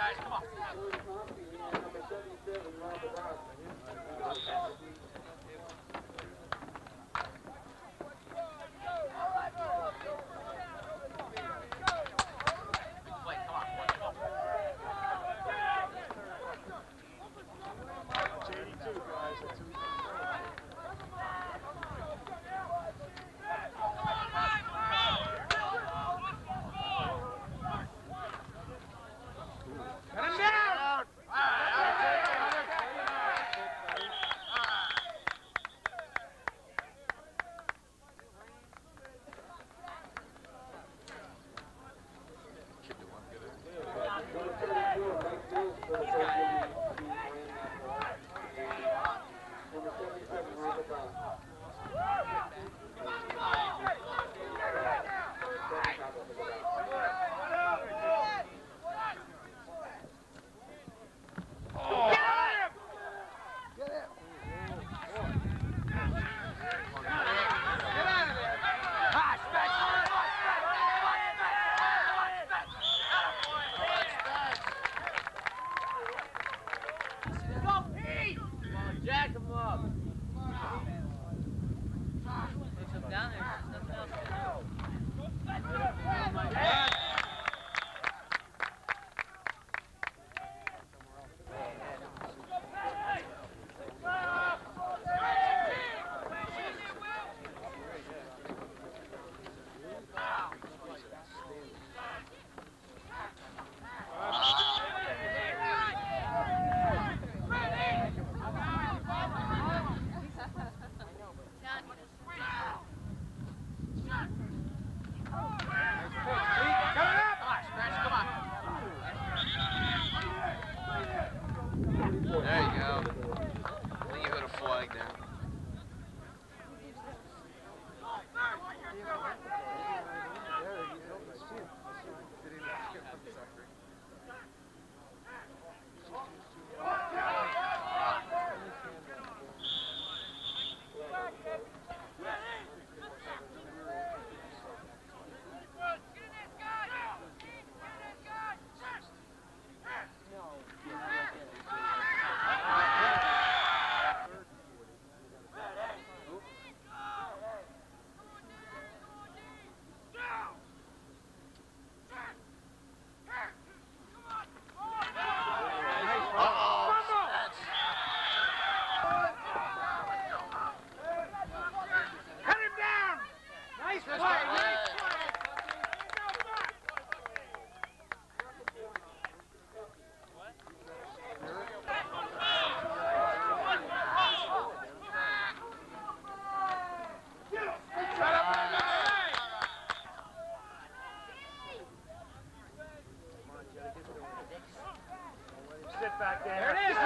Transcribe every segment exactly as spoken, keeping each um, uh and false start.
back there. There it is.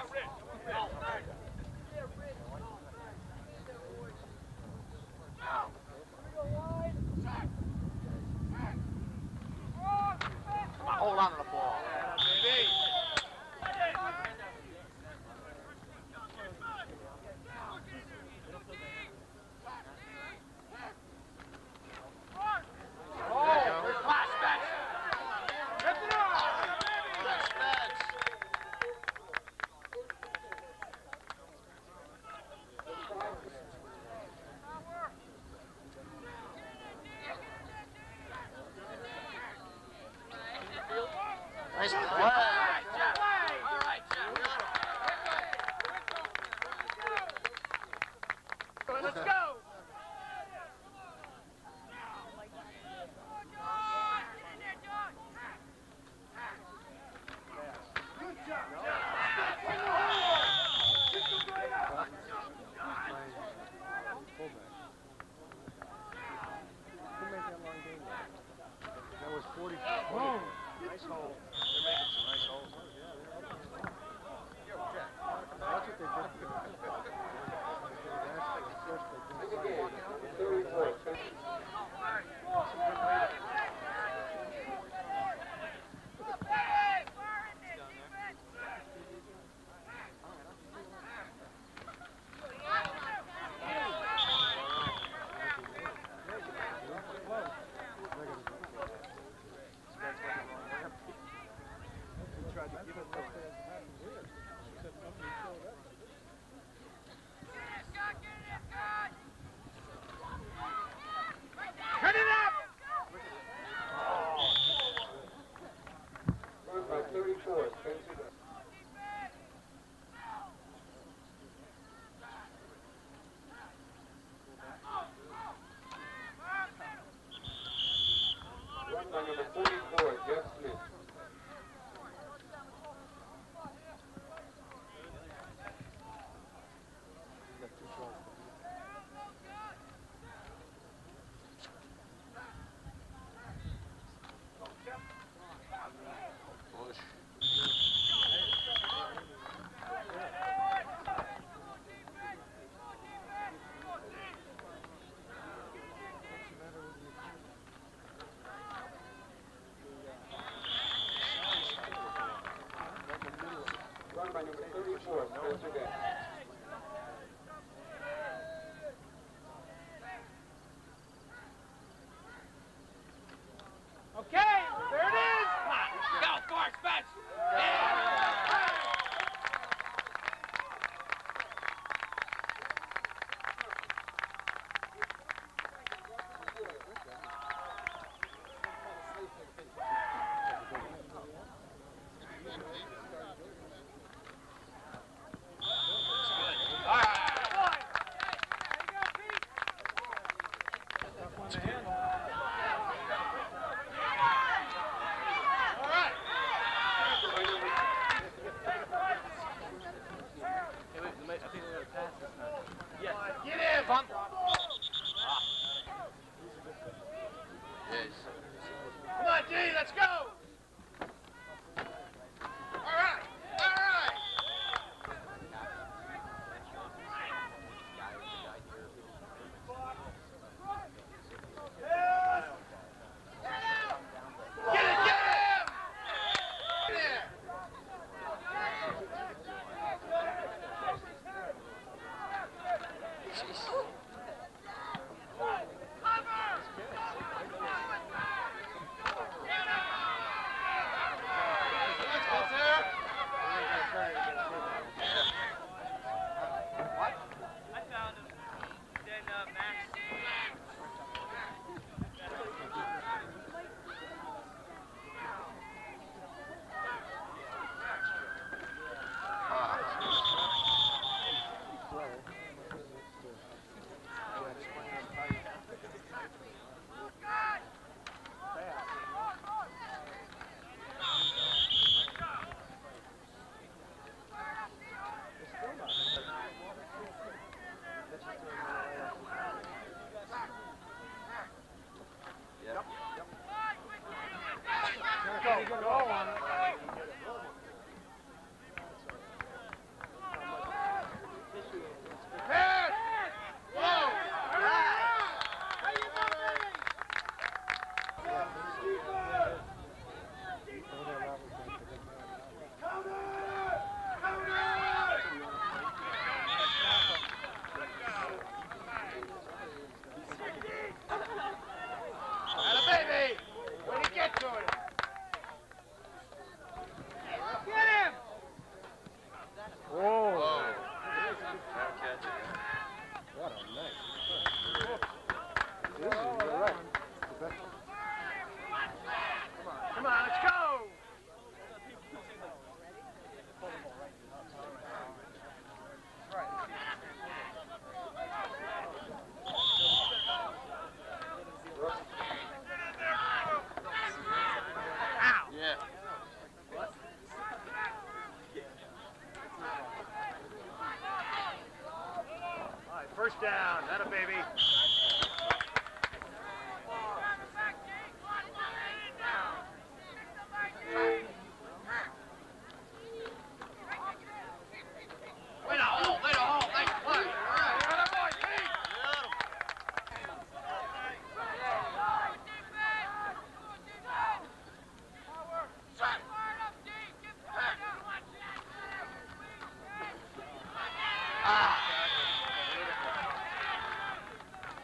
Go! number thirty-four, Spencer Gaines. Okay, there it is. Come on, go for it, Spence. Yeah. First down, that a baby. Wait a hole, wait a hole, nice play. All right, that boy, Pete. Ah.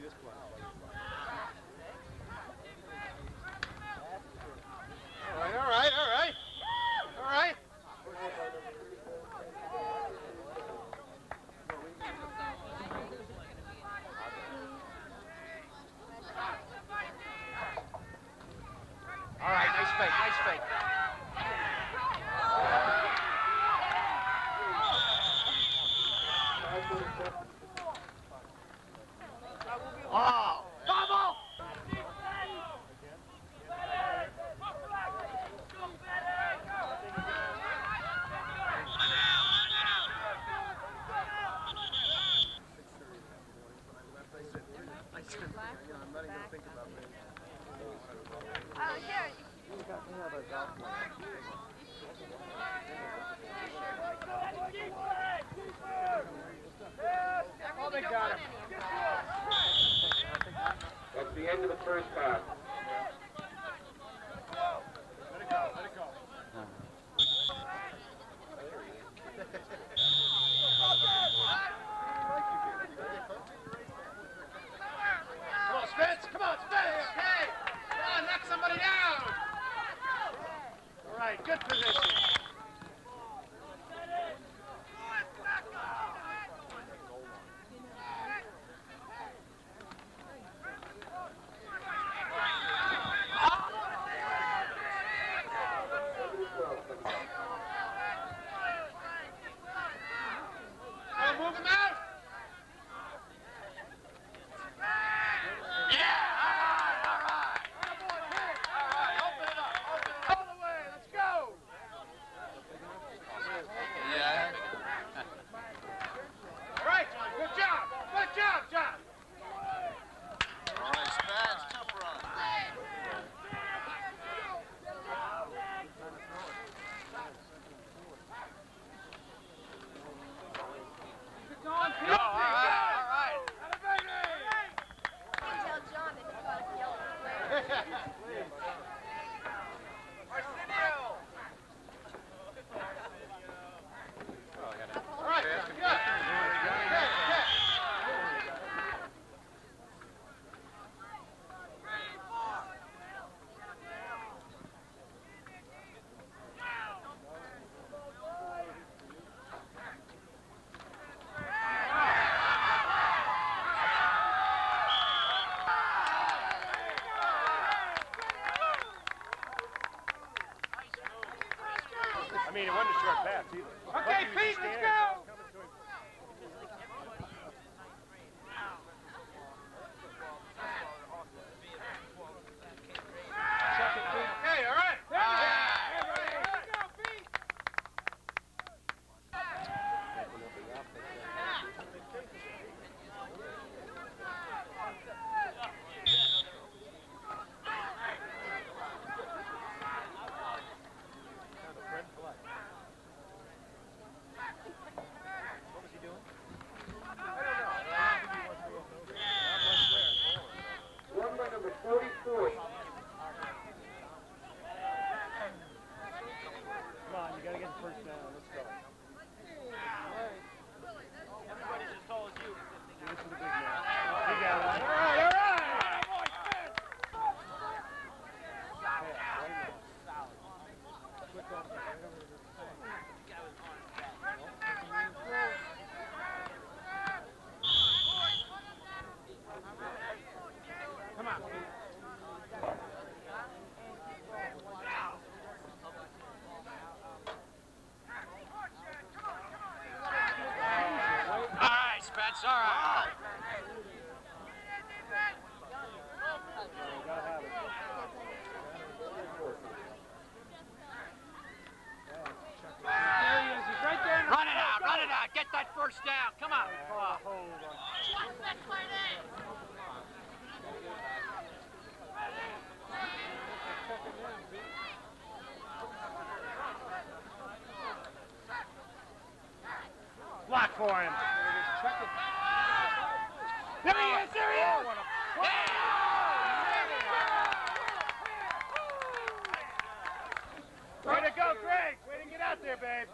this play. All right, all right, all right. All right. All right, nice fake, nice fake. Oh, double! Oh, here. Oh, they got him. That's the end of the first half. Let it go, let it go. Come on, Spence, come on, Spence. Hey, come on, knock somebody down. All right, good position. Oh, move him out. Yeah, all right, all right. All right, open it up, open it all the way. Let's go. Yeah. All right, John, good job. Good job, John. All right, Spence, tough run. Go, all right, all right. Tell John that he got a yellow flare. Arsenio. All right, good. Good, good. I mean, it wasn't a short pass either. Okay, Pete, let's go. Okay, all right. There you go, Pete. One by number forty-four. Come on, you got to get the first down. Let's go. Everybody's as tall as you. Give it to the big man. You got it. All right, all right. Come on, Pete. All right, Spence, all right. Gotta have it. Run it out, run it out. Get that first down. Come on. Oh. Block for him. There he is, there he is. Way to go, Greg. Way to get out there, babe.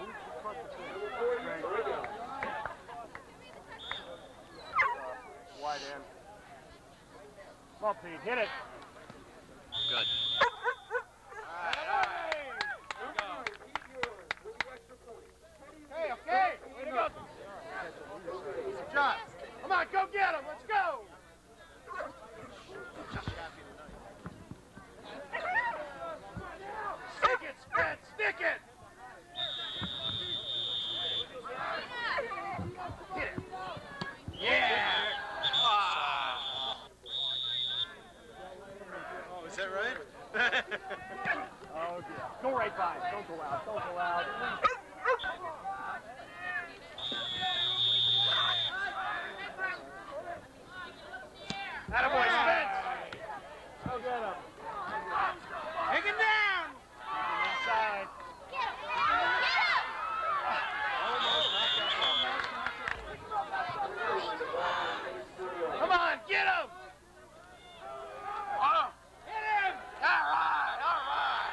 Number forty-three. White. wide end. Come on, Pete, hit it. Good. Okay, okay. Way to go. Good job. Come on, go get him. Let's go. Stick it, Spence. Stick it. Hit it. Yeah. Oh, is that right? Oh, yeah. Go right by him. Don't go out. Don't go out. Attaboy, Spence. Go get him. Take him down. Inside. Come on, get him. Oh. Hit him. All right, all right.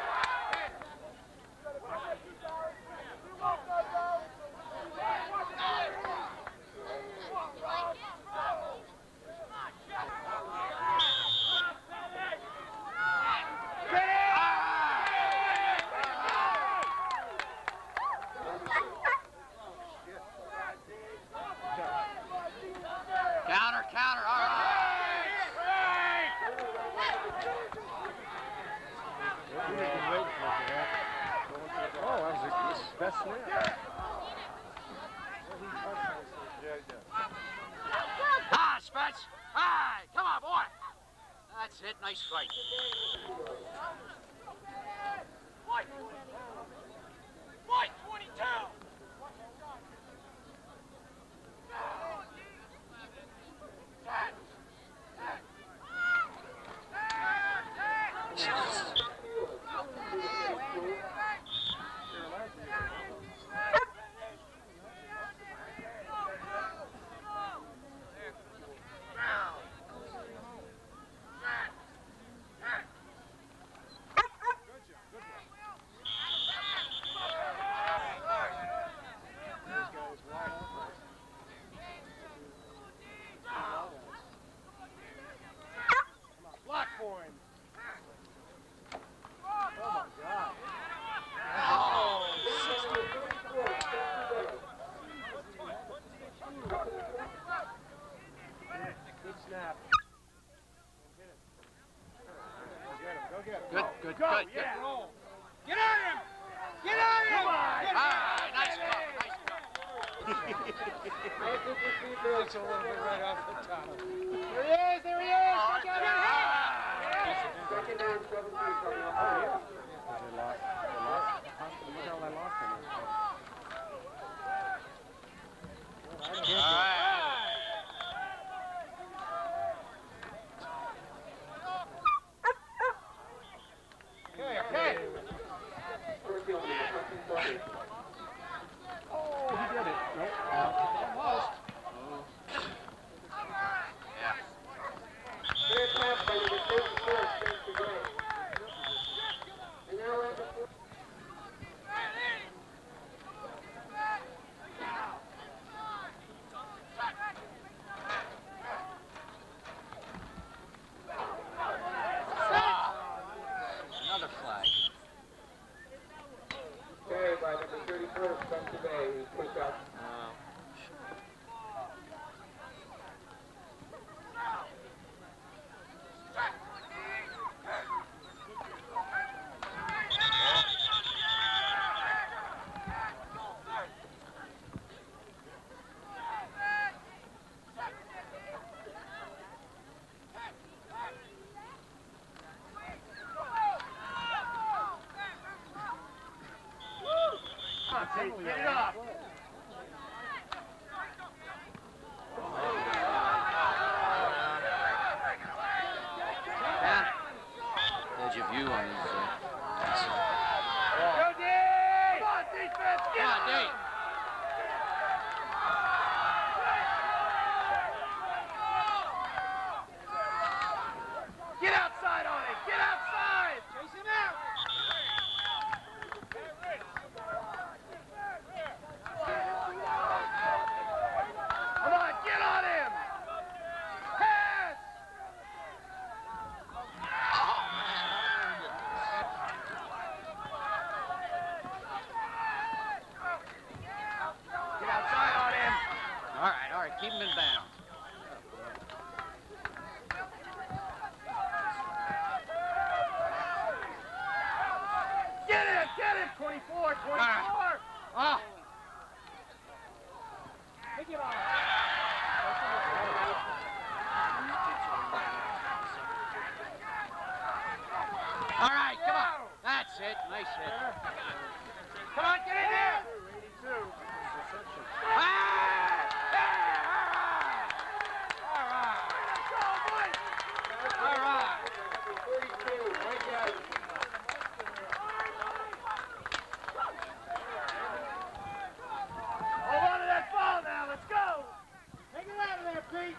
Counter, counter, all right. Oh, that was his best swing. Ah, Spence. Hi, come on, boy. That's it. Nice strike. White. White, twenty-two. Block for him. Oh, my God. Good snap. Go get him. Go get him. Good, good, Go, good, yeah. good. Roll. Get on him. Get on him. Come on. All right, nice go, nice go. It's a little bit right off the top. There he is. There he is. Oh, Look at good. him. Second down, seventeen coming up. They lost. They lost. Look how they lost him. All right. Okay, okay. First field, second twenty. Oh, he did it. Nope. Almost. Yeah. Third half by number thirty-four, Spencer Gray. And now we're at the fourth. Another flag. Okay, by number thirty-four, Spencer Gray, who's picked up. Uh, Come on, Tate, get it off. yeah. There's your view on these. Uh, Go, D! Come on, defense, get Come on, him. Dave. Get outside on it. Get outside. Chase him out. nice hit. Come on, get in there! eighty-two. Ah! All right. All right. thirty-two, Mike Adams. Hold on to that ball now, let's go! Take it out of there, Pete!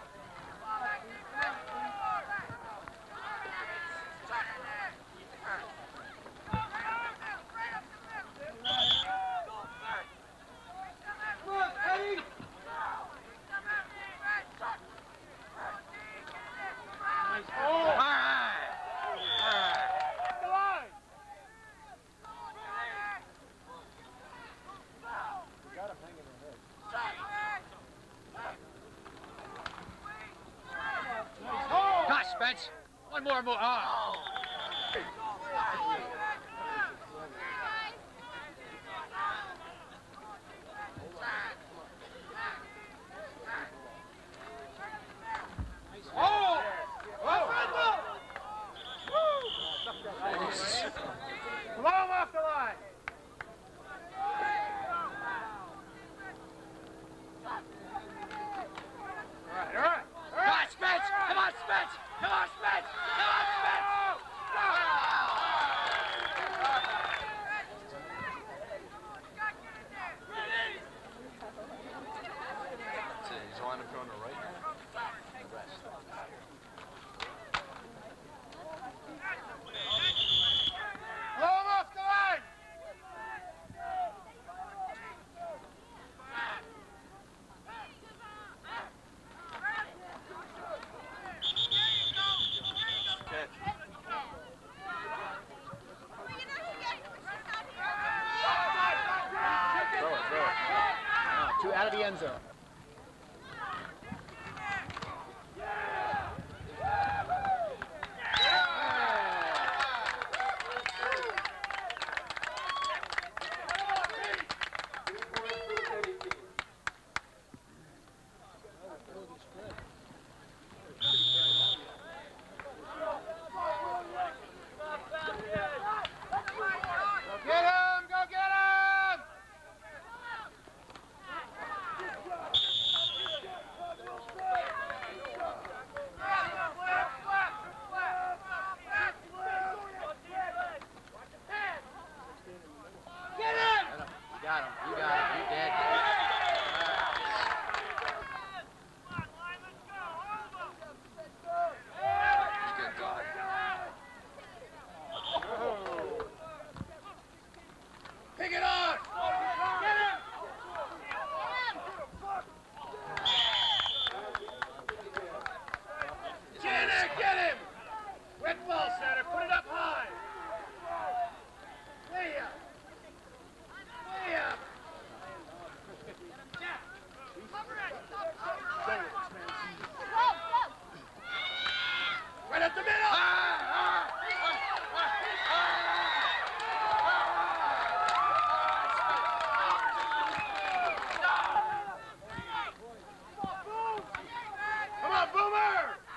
Look, Eddie! Nice ball. All right. All right. The line! Come on, Spence. One more move. Oh. Oh! Oh! Blow him off the line! All right, all right, all Come right! on, Spence. Come on, Spence. Come on, Spence. Come on, Spence. He's on him going to right. Blow him off the line! Throw it, throw it. Ah, two out of the end zone. Three points for the Teddy team. Go get him! Go get him! Get him! You got him. You got him. You did. Good God. Pick it on! Get him! Get in there, get him! Red ball center, put it up high! Way up! Way up! Right up the middle! Come on, Boomer!